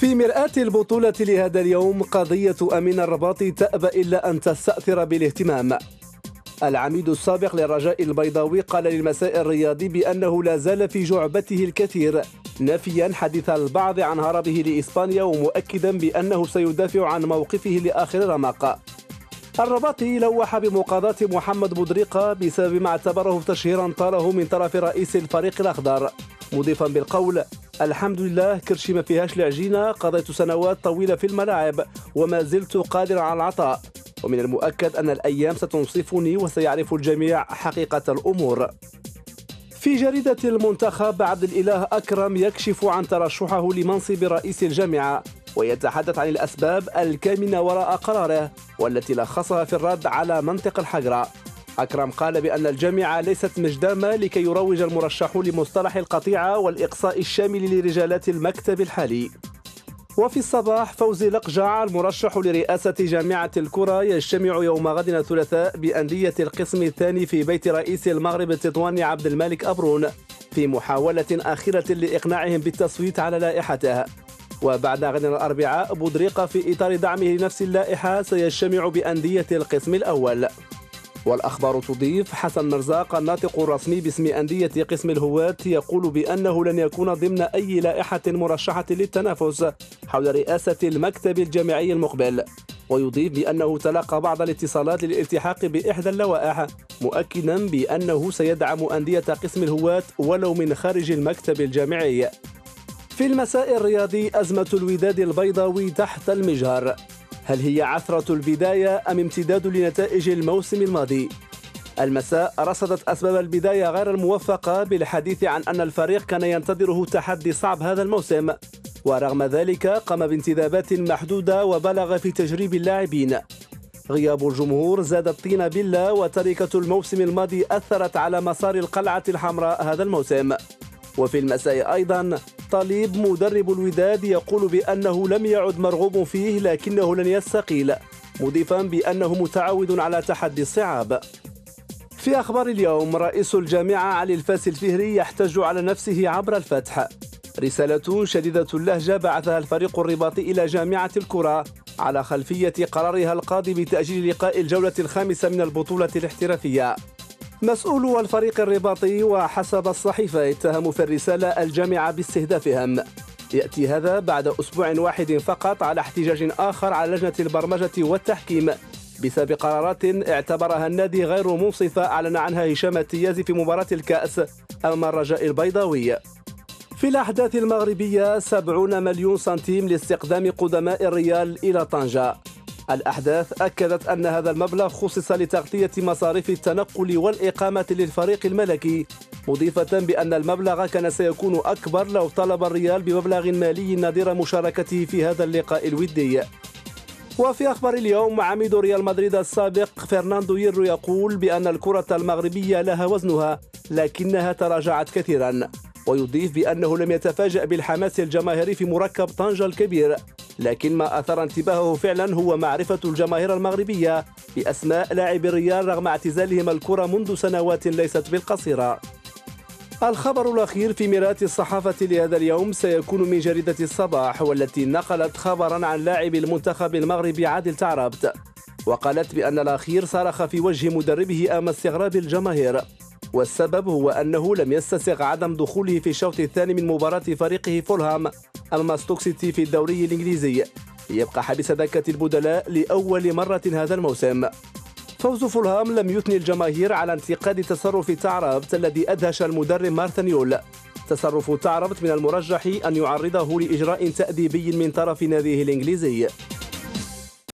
في مرآة البطولة لهذا اليوم قضية أمين الرباطي تأبى إلا أن تستأثر بالاهتمام. العميد السابق للرجاء البيضاوي قال للمساء الرياضي بأنه لا زال في جعبته الكثير، نافيا حديث البعض عن هربه لإسبانيا ومؤكدا بأنه سيدافع عن موقفه لآخر رمق. الرباطي لوح بمقاضاة محمد بودريقة بسبب ما اعتبره تشهيرا طاله من طرف رئيس الفريق الأخضر، مضيفا بالقول: الحمد لله كرشي ما فيهاش العجينة، قضيت سنوات طويلة في الملاعب وما زلت قادرا على العطاء، ومن المؤكد أن الأيام ستنصفني وسيعرف الجميع حقيقة الأمور. في جريدة المنتخب عبد الإله أكرم يكشف عن ترشحه لمنصب رئيس الجامعة ويتحدث عن الأسباب الكامنة وراء قراره والتي لخصها في الرد على منطق الحجرة. أكرم قال بأن الجامعة ليست مجدامة لكي يروج المرشحون لمصطلح القطيعة والإقصاء الشامل لرجالات المكتب الحالي. وفي الصباح فوزي لقجع المرشح لرئاسة جامعة الكرة يجتمع يوم غد الثلاثاء بأندية القسم الثاني في بيت رئيس المغرب التطواني عبد الملك أبرون في محاولة أخيرة لإقناعهم بالتصويت على لائحته. وبعد غد الأربعاء بودريقة في إطار دعمه لنفس اللائحة سيجتمع بأندية القسم الأول. والأخبار تضيف: حسن مرزاق الناطق الرسمي باسم أندية قسم الهواة يقول بأنه لن يكون ضمن أي لائحة مرشحة للتنافس حول رئاسة المكتب الجامعي المقبل، ويضيف بأنه تلقى بعض الاتصالات للالتحاق بإحدى اللوائح، مؤكدا بأنه سيدعم أندية قسم الهواة ولو من خارج المكتب الجامعي. في المساء الرياضي أزمة الوداد البيضاوي تحت المجهر، هل هي عثرة البداية أم امتداد لنتائج الموسم الماضي؟ المساء رصدت أسباب البداية غير الموفقة بالحديث عن أن الفريق كان ينتظره تحدي صعب هذا الموسم، ورغم ذلك قام بانتدابات محدودة وبلغ في تجريب اللاعبين. غياب الجمهور زاد الطين بلة، وتركة الموسم الماضي أثرت على مسار القلعة الحمراء هذا الموسم. وفي المساء أيضا طليب مدرب الوداد يقول بأنه لم يعد مرغوب فيه لكنه لن يستقيل، مضيفا بأنه متعود على تحدي الصعاب. في أخبار اليوم رئيس الجامعة علي الفاسي الفهري يحتج على نفسه عبر الفتح، رسالة شديدة اللهجة بعثها الفريق الرباطي إلى جامعة الكرة على خلفية قرارها القاضي بتأجيل لقاء الجولة الخامسة من البطولة الاحترافية. مسؤولو الفريق الرباطي وحسب الصحيفة اتهموا في الرسالة الجامعة باستهدافهم. يأتي هذا بعد أسبوع واحد فقط على احتجاج آخر على لجنة البرمجة والتحكيم بسبب قرارات اعتبرها النادي غير منصفة أعلن عنها هشام التيازي في مباراة الكأس أمام الرجاء البيضاوي. في الأحداث المغربية 70 مليون سنتيم لاستقدام قدماء الريال إلى طنجة. الأحداث أكدت أن هذا المبلغ خصص لتغطية مصاريف التنقل والإقامة للفريق الملكي، مضيفة بأن المبلغ كان سيكون أكبر لو طلب الريال بمبلغ مالي نظير مشاركته في هذا اللقاء الودي. وفي أخبار اليوم عميد ريال مدريد السابق فرناندو هيرو يقول بأن الكرة المغربية لها وزنها لكنها تراجعت كثيرا، ويضيف بأنه لم يتفاجأ بالحماس الجماهيري في مركب طنجة الكبير، لكن ما أثار انتباهه فعلا هو معرفة الجماهير المغربية بأسماء لاعبي الريال رغم اعتزالهم الكرة منذ سنوات ليست بالقصيرة. الخبر الأخير في مرآة الصحافة لهذا اليوم سيكون من جريدة الصباح، والتي نقلت خبرا عن لاعب المنتخب المغربي عادل تعربت، وقالت بأن الأخير صرخ في وجه مدربه أمام استغراب الجماهير، والسبب هو أنه لم يستسغ عدم دخوله في الشوط الثاني من مباراة فريقه فولهام أمام ستوك سيتي في الدوري الإنجليزي، يبقى حبس دكة البدلاء لأول مرة هذا الموسم. فوز فولهام لم يثني الجماهير على انتقاد تصرف تعربت الذي أدهش المدرب مارتنيول. تصرف تعربت من المرجح أن يعرضه لإجراء تأديبي من طرف ناديه الإنجليزي.